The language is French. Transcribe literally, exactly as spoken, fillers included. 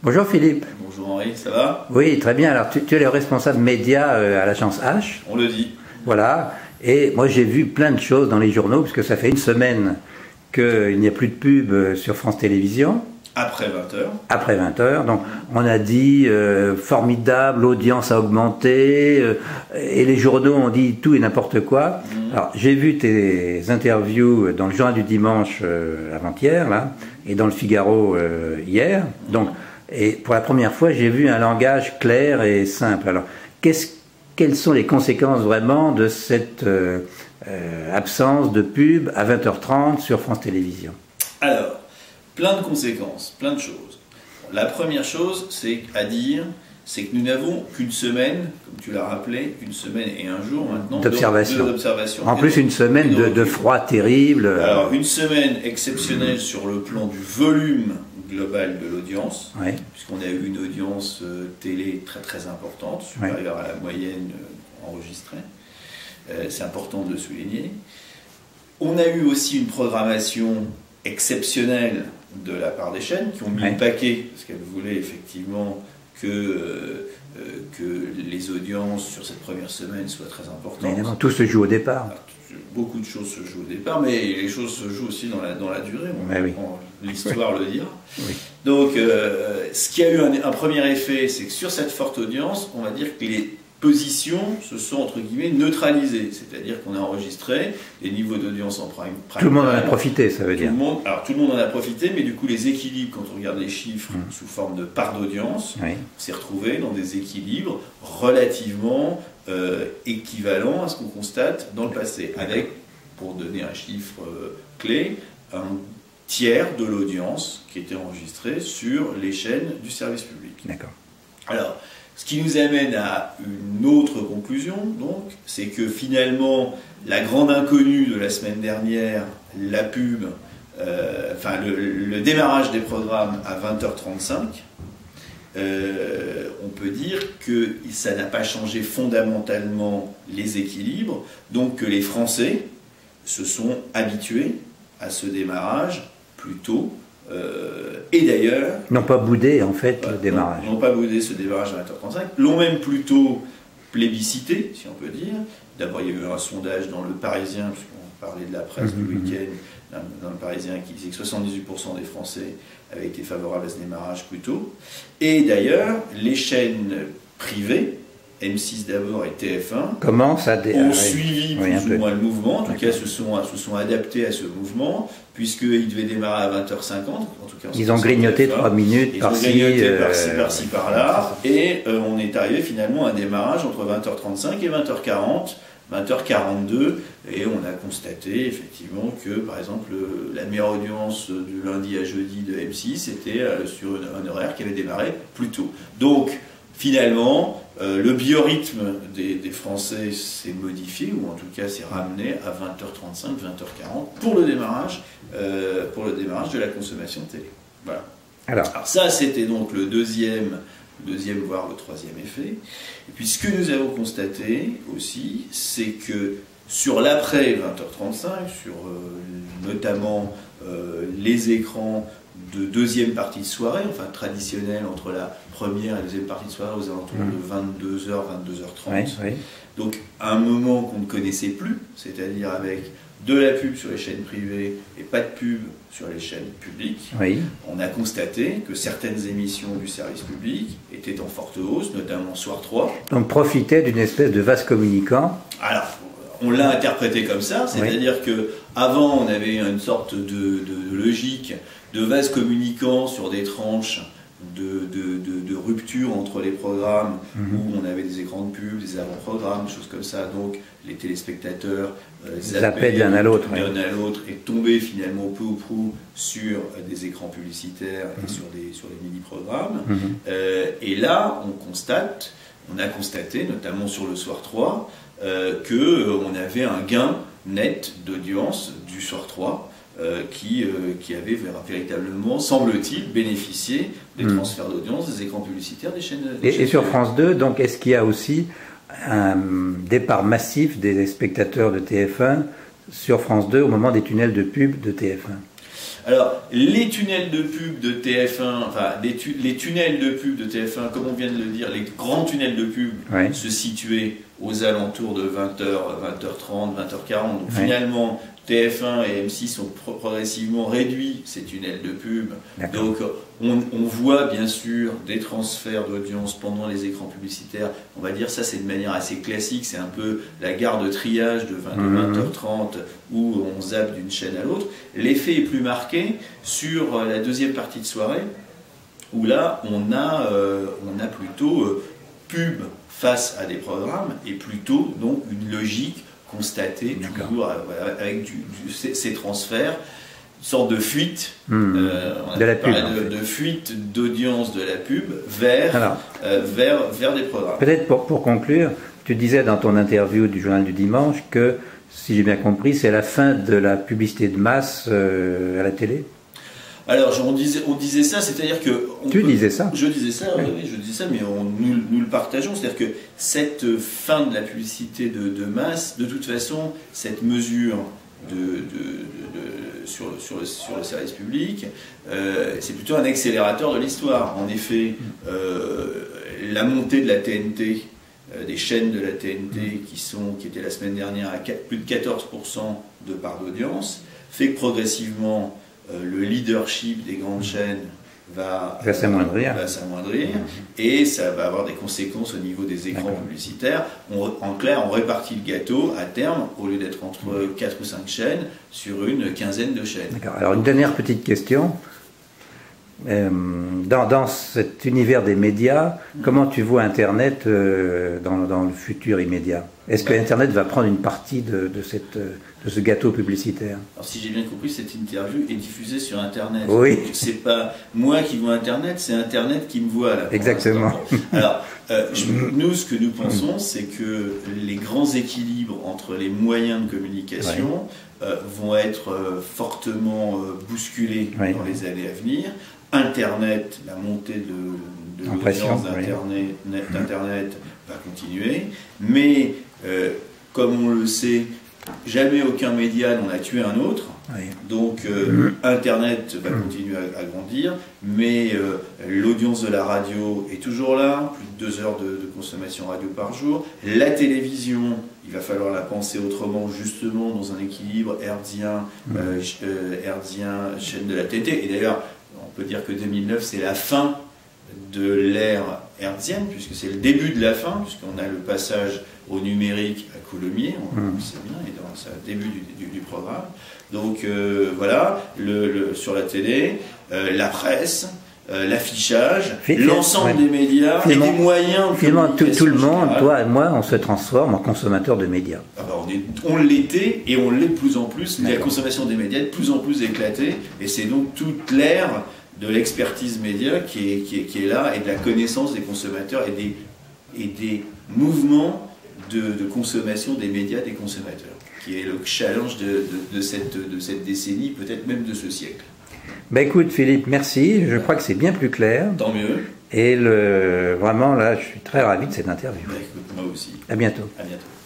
Bonjour Philippe. Bonjour Henri, ça va? Oui, très bien. Alors tu, tu es le responsable média euh, à l'agence H. On le dit. Voilà. Et moi j'ai vu plein de choses dans les journaux, puisque ça fait une semaine qu'il n'y a plus de pub sur France Télévisions. Après vingt heures. Après vingt heures. Donc on a dit euh, formidable, l'audience a augmenté, euh, et les journaux ont dit tout et n'importe quoi. Mmh. Alors j'ai vu tes interviews dans le Journal du Dimanche euh, avant-hier, là, et dans le Figaro euh, hier. Mmh. Donc, et pour la première fois, j'ai vu un langage clair et simple. Alors, qu'est-ce, quelles sont les conséquences vraiment de cette euh, euh, absence de pub à vingt heures trente sur France Télévisions? Alors, plein de conséquences, plein de choses. La première chose, c'est à dire, c'est que nous n'avons qu'une semaine, comme tu l'as rappelé, une semaine et un jour maintenant d'observation. d'observation. En plus, une semaine de, de froid terrible. Alors, une semaine exceptionnelle sur le plan du volume global de l'audience, oui. puisqu'on a eu une audience euh, télé très très importante, supérieure oui. à la moyenne euh, enregistrée. Euh, c'est important de le souligner. On a eu aussi une programmation exceptionnelle de la part des chaînes qui ont mis oui. le paquet, parce qu'elles voulaient effectivement que, euh, euh, que les audiences sur cette première semaine soient très importantes. Évidemment, tout se joue au départ. Alors, beaucoup de choses se jouent au départ, mais les choses se jouent aussi dans la, dans la durée. Oui. L'histoire oui. le dira. Oui. Donc, euh, ce qui a eu un, un premier effet, c'est que sur cette forte audience, on va dire que les positions se sont entre guillemets neutralisées, c'est-à-dire qu'on a enregistré des niveaux d'audience en prime, prime. Tout le monde en a profité, ça veut tout dire. Le monde, alors tout le monde en a profité, mais du coup les équilibres, quand on regarde les chiffres mmh. sous forme de part d'audience, oui. on s'est retrouvé dans des équilibres relativement euh, équivalents à ce qu'on constate dans le passé, avec, pour donner un chiffre euh, clé, un tiers de l'audience qui était enregistrée sur les chaînes du service public. D'accord. Alors, ce qui nous amène à une autre conclusion, donc, c'est que finalement, la grande inconnue de la semaine dernière, la pub, euh, enfin le, le démarrage des programmes à vingt heures trente-cinq, euh, on peut dire que ça n'a pas changé fondamentalement les équilibres, donc que les Français se sont habitués à ce démarrage plus tôt. Euh, et d'ailleurs... N'ont pas boudé en fait ouais, le démarrage. N'ont pas boudé ce démarrage à vingt heures trente-cinq, l'ont même plutôt plébiscité, si on peut dire. D'abord, il y a eu un sondage dans le Parisien, puisqu'on parlait de la presse mmh, du week-end, dans, dans le Parisien, qui disait que soixante-dix-huit pour cent des Français avaient été favorables à ce démarrage plus tôt. Et d'ailleurs, les chaînes privées, M six d'abord et T F un, commence à dé... ont suivi oui, plus ou moins le mouvement, en tout cas se sont, se sont adaptés à ce mouvement, puisqu'ils devaient démarrer à vingt heures cinquante. En tout cas, ils ont grignoté trois minutes par-ci, Ils ont grignoté par-ci, par-ci, par-là, et euh, on est arrivé finalement à un démarrage entre vingt heures trente-cinq et vingt heures quarante, vingt heures quarante-deux, et on a constaté effectivement que, par exemple, la meilleure audience du lundi à jeudi de M six était euh, sur un horaire qui avait démarré plus tôt. Donc, finalement, euh, le biorhythme des, des Français s'est modifié, ou en tout cas s'est ramené à vingt heures trente-cinq, vingt heures quarante pour le démarrage, euh, pour le démarrage de la consommation télé. Voilà. Alors, Alors ça, c'était donc le deuxième, deuxième, voire le troisième effet. Et puis ce que nous avons constaté aussi, c'est que sur l'après vingt heures trente-cinq, sur euh, notamment euh, les écrans de deuxième partie de soirée, enfin traditionnelle entre la première et la deuxième partie de soirée aux alentours mmh. de vingt-deux heures, vingt-deux heures trente. Oui, oui. Donc un moment qu'on ne connaissait plus, c'est-à-dire avec de la pub sur les chaînes privées et pas de pub sur les chaînes publiques, oui. on a constaté que certaines émissions du service public étaient en forte hausse, notamment Soir trois. Donc profiter d'une espèce de vase communicant. Alors, on l'a interprété comme ça, c'est-à-dire oui. qu'avant on avait une sorte de, de, de logique de vase communicant sur des tranches de, de, de, de rupture entre les programmes mmh. où on avait des écrans de pub, des avant-programmes, des choses comme ça, donc les téléspectateurs euh, zappaient l'un à l'autre, l'un à l'autre et tombaient finalement peu ou prou sur des écrans publicitaires mmh. et sur des, sur les mini-programmes. Mmh. Euh, et là, on constate, on a constaté, notamment sur le Soir trois, euh, qu'on euh, avait un gain net d'audience du Soir trois. Euh, qui, euh, qui avait véritablement, semble-t-il, bénéficié des mmh. transferts d'audience, des écrans publicitaires, des chaînes... Des et, chaînes et sur France deux, donc, est-ce qu'il y a aussi un départ massif des spectateurs de T F un sur France deux au moment des tunnels de pub de T F un? Alors, les tunnels de pub de T F un, enfin, les, tu, les tunnels de pub de T F un, comme on vient de le dire, les grands tunnels de pub ouais. se situaient aux alentours de vingt heures, vingt heures trente, vingt heures quarante. Donc, ouais. finalement, T F un et M six ont pro progressivement réduit ces tunnels de pub. Donc, on, on voit bien sûr des transferts d'audience pendant les écrans publicitaires. On va dire ça, c'est de manière assez classique. C'est un peu la gare de triage de vingt heures trente où on zappe d'une chaîne à l'autre. L'effet est plus marqué sur la deuxième partie de soirée où là, on a, euh, on a plutôt euh, pub face à des programmes et plutôt donc une logique constatée toujours euh, avec du, du, ces, ces transferts. Une sorte de fuite, mmh. euh, on de, la pub, de, de fuite d'audience de la pub vers, Alors, euh, vers, vers des programmes. Peut-être pour, pour conclure, tu disais dans ton interview du journal du dimanche que, si j'ai bien compris, c'est la fin de la publicité de masse euh, à la télé. Alors, on disait, on disait ça, c'est-à-dire que... On tu peut, disais ça Je disais ça, oui, oui je disais ça, mais on, nous, nous le partageons. C'est-à-dire que cette fin de la publicité de, de masse, de toute façon, cette mesure de, de, de, de, sur, sur, le, sur le service public, euh, c'est plutôt un accélérateur de l'histoire. En effet, euh, la montée de la T N T, euh, des chaînes de la T N T qui, sont, qui étaient la semaine dernière à quatre, plus de quatorze pour cent de part d'audience, fait que progressivement, euh, le leadership des grandes chaînes va, va s'amoindrir. Euh, s'amoindrir et ça va avoir des conséquences au niveau des écrans publicitaires. On, en clair, on répartit le gâteau à terme, au lieu d'être entre quatre ou cinq chaînes, sur une quinzaine de chaînes. D'accord. Alors une dernière petite question. Euh, dans, dans cet univers des médias, comment tu vois Internet euh, dans, dans le futur immédiat? Est-ce que Internet va prendre une partie de, de, cette, de ce gâteau publicitaire? Alors si j'ai bien compris, cette interview est diffusée sur Internet. Oui. C'est pas moi qui vois Internet, c'est Internet qui me voit là. Exactement. Alors, euh, je, nous, ce que nous pensons, c'est que les grands équilibres entre les moyens de communication ouais. euh, vont être euh, fortement euh, bousculés ouais. dans les années à venir. Internet, la montée de, de l'audience d'Internet d'Internet va continuer, mais euh, comme on le sait, jamais aucun média n'en a tué un autre, oui. donc euh, Internet va continuer à, à grandir, mais euh, l'audience de la radio est toujours là, plus de deux heures de, de consommation radio par jour. La télévision, il va falloir la penser autrement, justement dans un équilibre hertzien, euh, euh, hertzien, chaîne de la T N T, et d'ailleurs, on peut dire que deux mille neuf, c'est la fin de l'ère hertzienne, puisque c'est le début de la fin, puisqu'on a le passage au numérique à Coulommiers, on le sait bien, et dans le début du, du, du programme. Donc euh, voilà, le, le, sur la télé, euh, la presse, euh, l'affichage, l'ensemble ouais. des médias finalement, et des moyens de finalement, tout, tout le monde, générale. Toi et moi, on se transforme en consommateurs de médias. Ah bah on est, on l'était et on l'est de plus en plus. La consommation des médias est de plus en plus éclatée, et c'est donc toute l'ère de l'expertise média qui est, qui, est, qui est là, et de la connaissance des consommateurs et des, et des mouvements de, de consommation des médias des consommateurs, qui est le challenge de, de, de, cette, de cette décennie, peut-être même de ce siècle. Ben écoute Philippe, merci, je crois que c'est bien plus clair. Tant mieux. Et le, vraiment là, je suis très ravi de cette interview. Ben écoute, moi aussi. À bientôt. À bientôt.